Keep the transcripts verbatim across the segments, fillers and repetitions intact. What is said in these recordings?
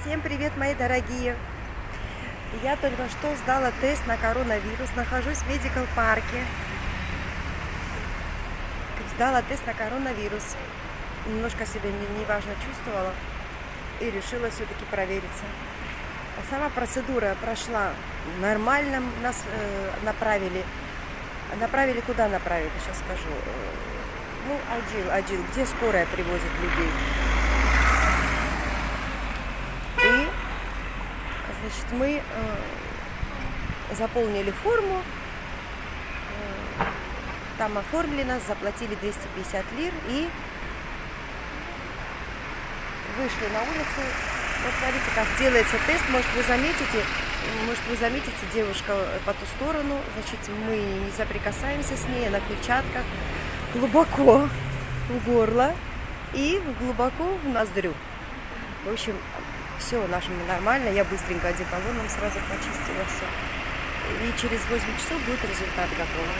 Всем привет, мои дорогие! Я только что сдала тест на коронавирус. Нахожусь в медикал парке. Сдала тест на коронавирус. Немножко себя неважно чувствовала и решила все-таки провериться. А сама процедура прошла нормально. Нас э, направили. Направили куда направили? Сейчас скажу. Ну, Аджиль, Аджиль, где скорая привозит людей. И, значит, мы э, заполнили форму, э, там оформили нас, заплатили двести пятьдесят лир и вышли на улицу. Вот смотрите, как делается тест. Может, вы заметите, может, вы заметите, девушка по ту сторону. Значит, мы не соприкасаемся с ней, на перчатках, глубоко в горло и глубоко в ноздрю. В общем, все наше нормально. Я быстренько одеколоном сразу почистила все. И через восемь часов будет результат готов.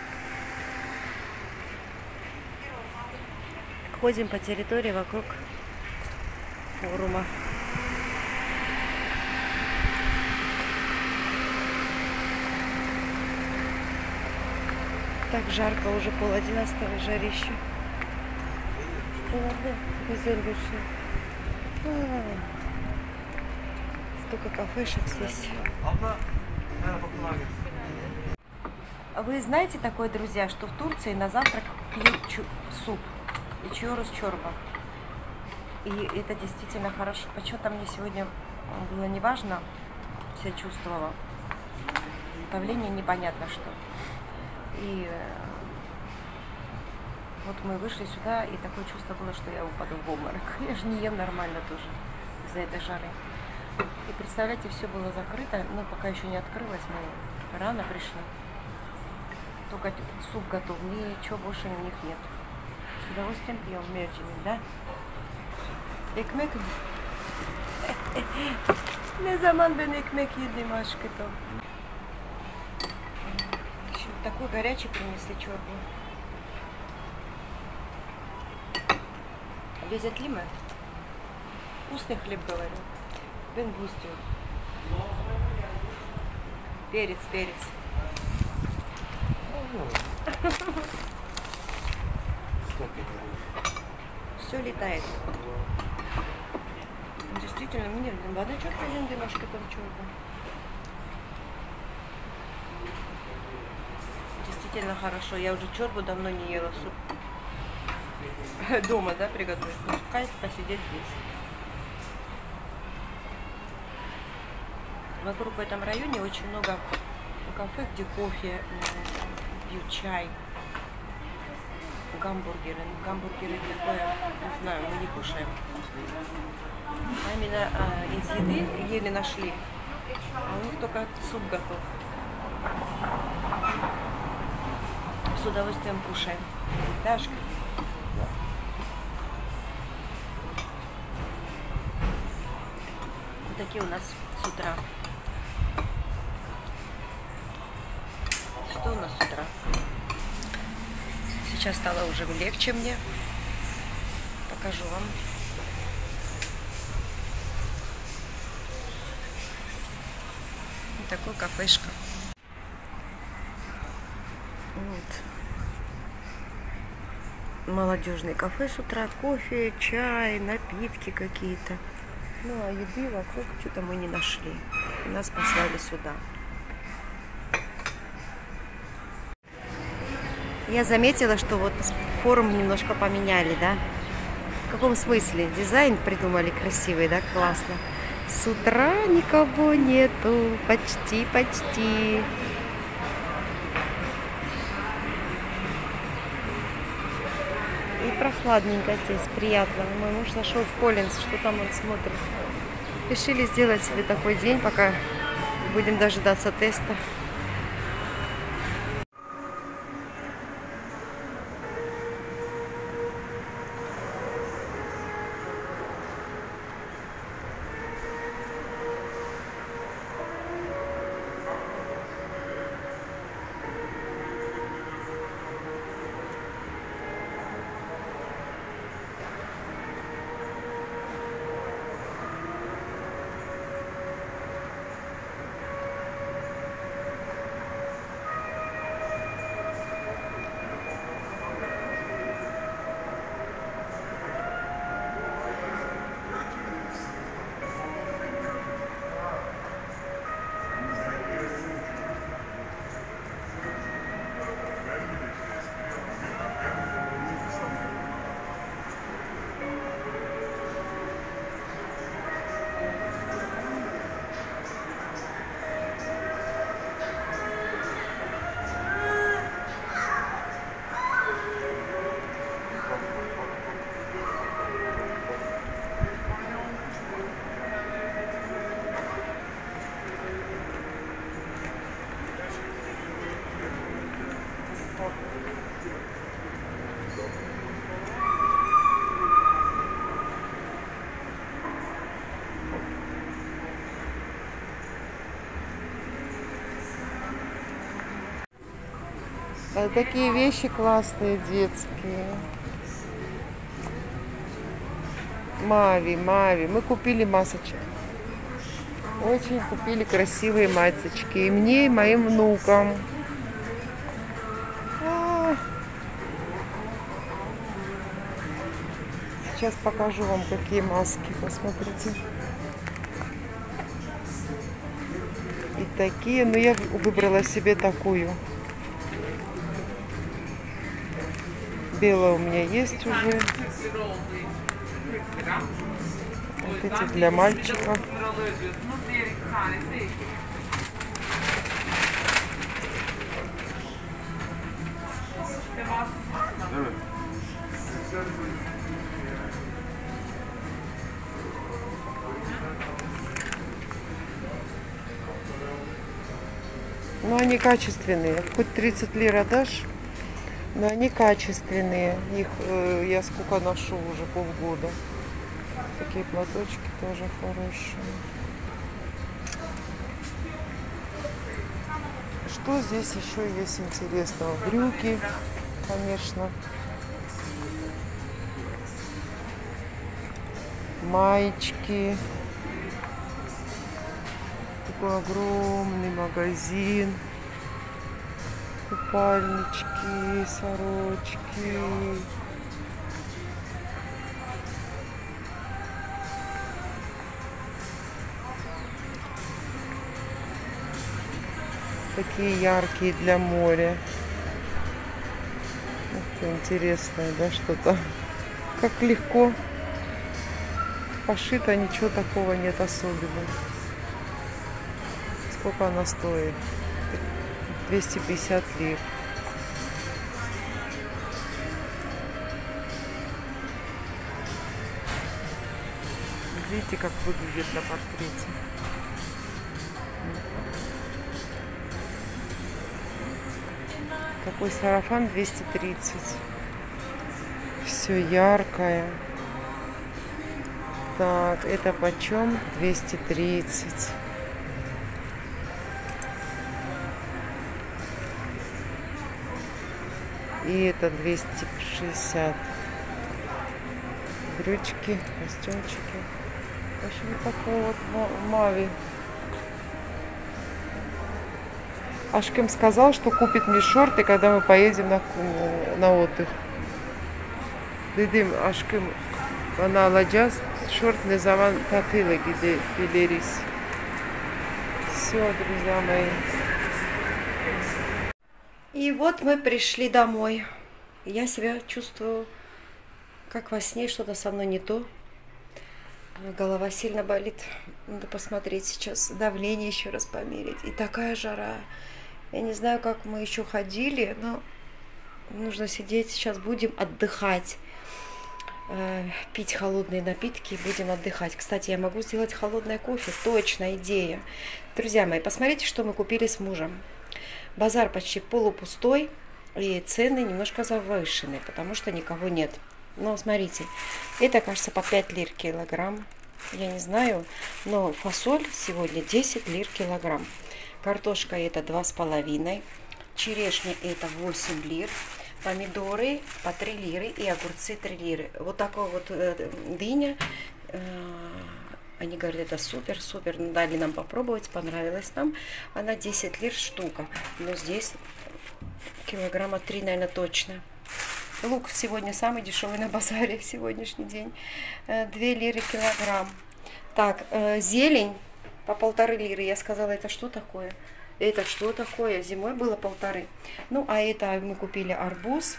Ходим по территории вокруг форума. Так жарко, уже пол одиннадцатого, жарище. Столько кафешек здесь. Вы знаете такое, друзья, что в Турции на завтрак пьют суп и чорус чорба. И это действительно хорошо. Почему-то мне сегодня было неважно, себя чувствовала. Давление непонятно что. И вот мы вышли сюда, и такое чувство было, что я упаду в обморок. Я же не ем нормально тоже из-за этой жары. И представляете, все было закрыто, но пока еще не открылось, мы рано пришли. Только суп готов, ничего больше у них нет. С удовольствием пьем мерджинг, да? Ekmek. Ne zaman ben ekmek yedim aşkım. Такой горячий принесли чорбу. Везет ли мы? Вкусный хлеб, говорю. Бен густю. Перец, перец. Все летает. Действительно, мне вода четко немножко там чорбу. Действительно хорошо. Я уже чорбу давно не ела, суп. Дома, да, приготовить. Кайф посидеть здесь. Вокруг в этом районе очень много кафе, где кофе, пьют чай, гамбургеры. Гамбургеры такое, не знаю, мы не кушаем. А именно а, из еды еле нашли. А у них только суп готов. С удовольствием кушаем. Дашка. Вот такие у нас с утра. Что у нас с утра? Сейчас стало уже легче мне. Покажу вам. Вот такой кафешка. Вот. Молодежный кафе с утра, кофе, чай, напитки какие-то. Ну а еды вокруг что-то мы не нашли. И нас послали сюда. Я заметила, что вот форум немножко поменяли, да? В каком смысле? Дизайн придумали красивый, да? Классно. С утра никого нету. Почти, почти. И прохладненько здесь, приятно. Мой муж зашел в Коллинз, что там он смотрит. Решили сделать себе такой день, пока будем дожидаться теста. А такие вещи классные, детские. Мави, Мави. Мы купили масочки. Очень купили красивые масочки. И мне, и моим внукам. А. Сейчас покажу вам, какие маски. Посмотрите. И такие. Но я выбрала себе такую. Белая у меня есть уже. Вот эти для мальчика. Но они качественные. Хоть тридцать лир отдашь, но они качественные. Их э, я сколько ношу уже полгода. Такие платочки тоже хорошие. Что здесь еще есть интересного? Брюки, конечно. Маечки. Такой огромный магазин. Купальнички, сорочки. Такие яркие для моря. Это интересное, да, что-то. Как легко пошито, ничего такого нет особенного. Сколько она стоит? двести пятьдесят лир. Видите, как выглядит на портрете? Такой сарафан двести тридцать. Все яркое. Так, это почем? двести тридцать. И это двести шестьдесят. Брючки, костюмчики. В общем, вот такой вот Мави. Ашкем сказал, что купит мне шорты, когда мы поедем на, на отдых. Dedim aşkım bana alacağız. Şort ne zaman tatile gideriz. Все, друзья мои. И вот мы пришли домой. Я себя чувствую, как во сне, что-то со мной не то. Голова сильно болит. Надо посмотреть сейчас, давление еще раз померить. И такая жара. Я не знаю, как мы еще ходили, но нужно сидеть. Сейчас будем отдыхать. Пить холодные напитки, будем отдыхать. Кстати, я могу сделать холодное кофе. Точно, идея. Друзья мои, посмотрите, что мы купили с мужем. Базар почти полупустой, и цены немножко завышены, потому что никого нет. Но смотрите, это, кажется, по пять лир килограмм. Я не знаю, но фасоль сегодня десять лир килограмм. Картошка это два с половиной. Черешня это восемь лир. Помидоры по три лиры и огурцы три лиры. Вот такой вот э, дыня. Э, они говорят, это супер, супер. Дали нам попробовать, понравилось нам. Она десять лир штука. Но здесь килограмма три, наверное, точно. Лук сегодня самый дешевый на базаре в сегодняшний день. Э, две лиры килограмм. Так, э, зелень по полторы лиры. Я сказала, это что такое? Это что такое? Зимой было полторы. Ну, а это мы купили арбуз.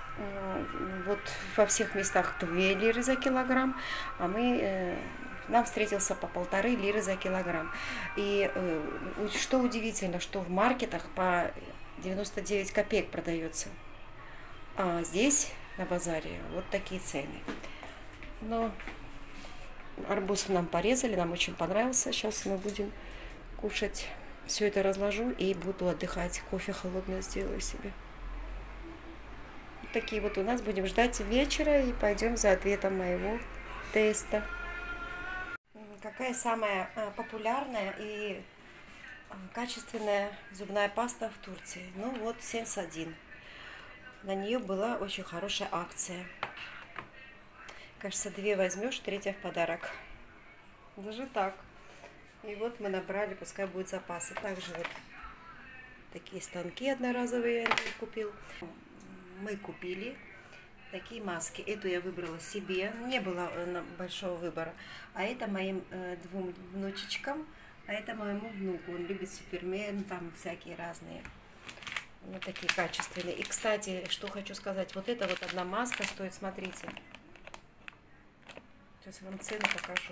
Вот во всех местах две лиры за килограмм. А мы, э, нам встретился по полторы лиры за килограмм. И э, что удивительно, что в маркетах по девяносто девять копеек продается. А здесь, на базаре, вот такие цены. Но арбуз нам порезали, нам очень понравился. Сейчас мы будем кушать. Все это разложу и буду отдыхать. Кофе холодное сделаю себе. Вот такие вот у нас. Будем ждать вечера и пойдем за ответом моего теста. Какая самая популярная и качественная зубная паста в Турции? Ну вот, Сенс один. На нее была очень хорошая акция. Кажется, две возьмешь, третья в подарок. Даже так. И вот мы набрали, пускай будет запасы. Также вот такие станки одноразовые я купил. Мы купили такие маски. Эту я выбрала себе. Не было большого выбора. А это моим э, двум внучечкам. А это моему внуку. Он любит Супермен, там всякие разные. Вот такие качественные. И, кстати, что хочу сказать. Вот эта вот одна маска стоит, смотрите. Сейчас я вам цену покажу.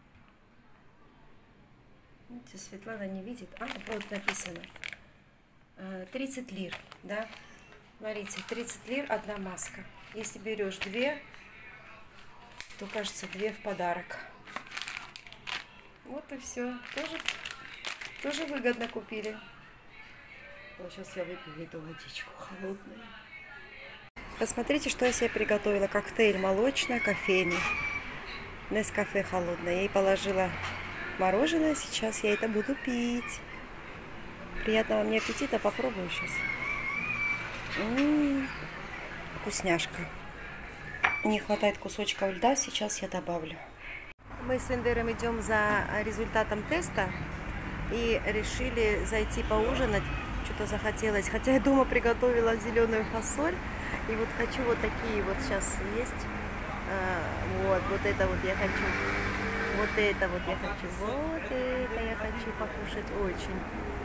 Видите, Светлана не видит. А, вот написано. тридцать лир, да? Смотрите, тридцать лир одна маска. Если берешь две, то, кажется, две в подарок. Вот и все. Тоже, тоже выгодно купили. Вот сейчас я выпью эту водичку холодную. Посмотрите, что я себе приготовила. Коктейль молочный, кофейный. Нескафе холодное. Я ей положила мороженое. Сейчас я это буду пить. Приятного мне аппетита. Попробую сейчас. М-м-м, вкусняшка. Не хватает кусочка льда. Сейчас я добавлю. Мы с Эндером идем за результатом теста. И решили зайти поужинать. Что-то захотелось. Хотя я дома приготовила зеленую фасоль. И вот хочу вот такие вот сейчас есть. А, вот, вот это вот я хочу. Вот это вот я хочу. Вот это я хочу покушать очень.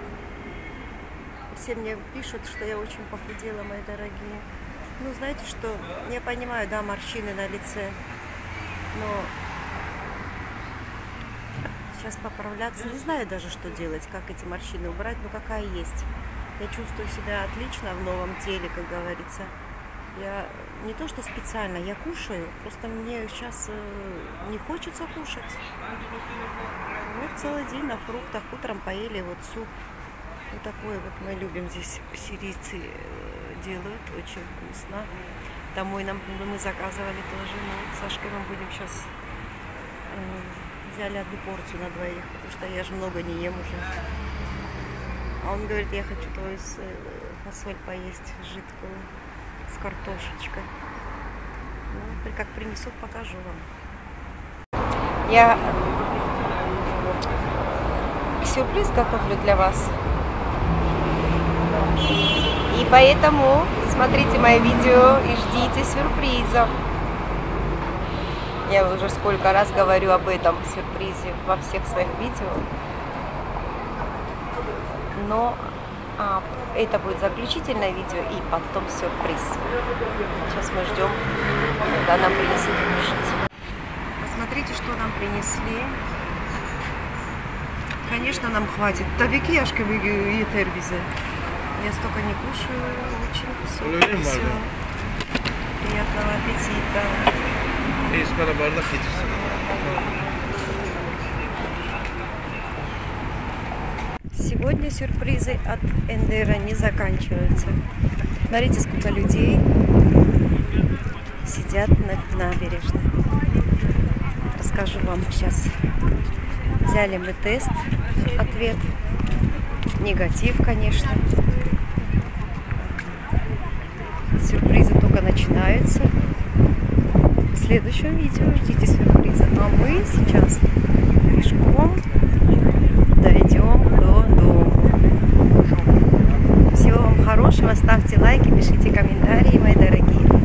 Все мне пишут, что я очень похудела, мои дорогие. Ну, знаете что, я понимаю, да, морщины на лице. Но сейчас поправляться. Не знаю даже, что делать, как эти морщины убрать. Ну, какая есть. Я чувствую себя отлично в новом теле, как говорится. Я не то, что специально, я кушаю, просто мне сейчас э, не хочется кушать. Вот целый день на фруктах, утром поели вот суп. Вот такой вот мы любим здесь, сирийцы э, делают, очень вкусно. Домой нам мы заказывали тоже, но вот с Сашкой мы будем сейчас, э, взяли одну порцию на двоих, потому что я же много не ем уже. А он говорит, я хочу твою фасоль поесть жидкую. С картошечкой. Ну, как принесут, покажу вам. Я сюрприз готовлю для вас. И поэтому смотрите мои видео и ждите сюрпризов. Я уже сколько раз говорю об этом сюрпризе во всех своих видео. Но А, это будет заключительное видео и потом сюрприз. Сейчас мы ждем, когда нам принесут кушать. Посмотрите, что нам принесли. Конечно, нам хватит. Табики яшки етер бизе. Я столько не кушаю. Очень вкусно. Все. Приятного аппетита. Сегодня сюрпризы от Эндера не заканчиваются. Смотрите, сколько людей сидят на набережной. Расскажу вам сейчас. Взяли мы тест, ответ. Негатив, конечно. Сюрпризы только начинаются. В следующем видео ждите сюрприза. А мы сейчас пешком дойдем до дома. Всего вам хорошего. Ставьте лайки, пишите комментарии, мои дорогие.